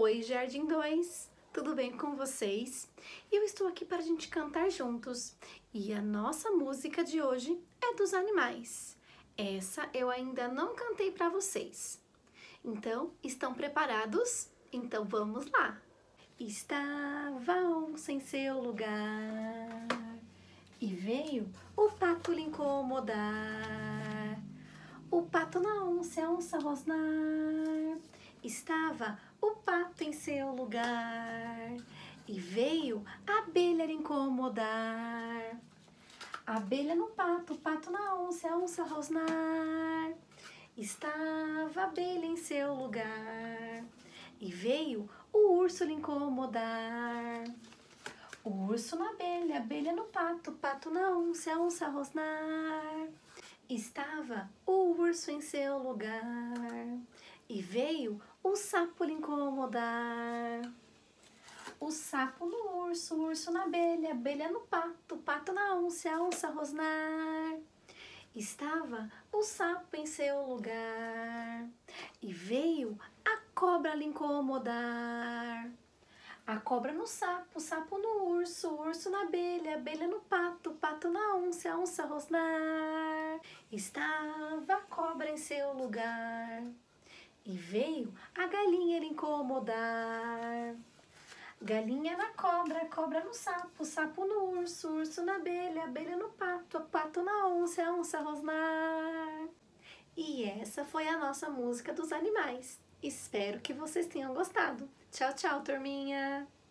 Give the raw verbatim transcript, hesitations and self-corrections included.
Oi, Jardim dois, tudo bem com vocês? Eu estou aqui para a gente cantar juntos e a nossa música de hoje é dos animais. Essa eu ainda não cantei para vocês. Então, estão preparados? Então vamos lá! Estava onça em seu lugar e veio o pato lhe incomodar. O pato na onça, a onça rosnar. Estava o pato em seu lugar e veio a abelha lhe incomodar. A abelha no pato, o pato na onça, a onça rosnar. Estava a abelha em seu lugar e veio o urso lhe incomodar. O urso na abelha, a abelha no pato, o pato na onça, a onça rosnar. Estava o urso em seu lugar e veio o sapo lhe incomodar. O sapo no urso, o urso na abelha, a abelha no pato, o pato na onça, a onça rosnar. Estava o sapo em seu lugar e veio a cobra lhe incomodar. A cobra no sapo, o sapo no urso, o urso na abelha, a abelha no pato, o pato na onça, a onça rosnar. Estava a cobra em seu lugar e veio a galinha lhe incomodar. Galinha na cobra, cobra no sapo, sapo no urso, urso na abelha, abelha no pato, pato na onça, a onça rosnar. E essa foi a nossa música dos animais. Espero que vocês tenham gostado. Tchau, tchau, turminha!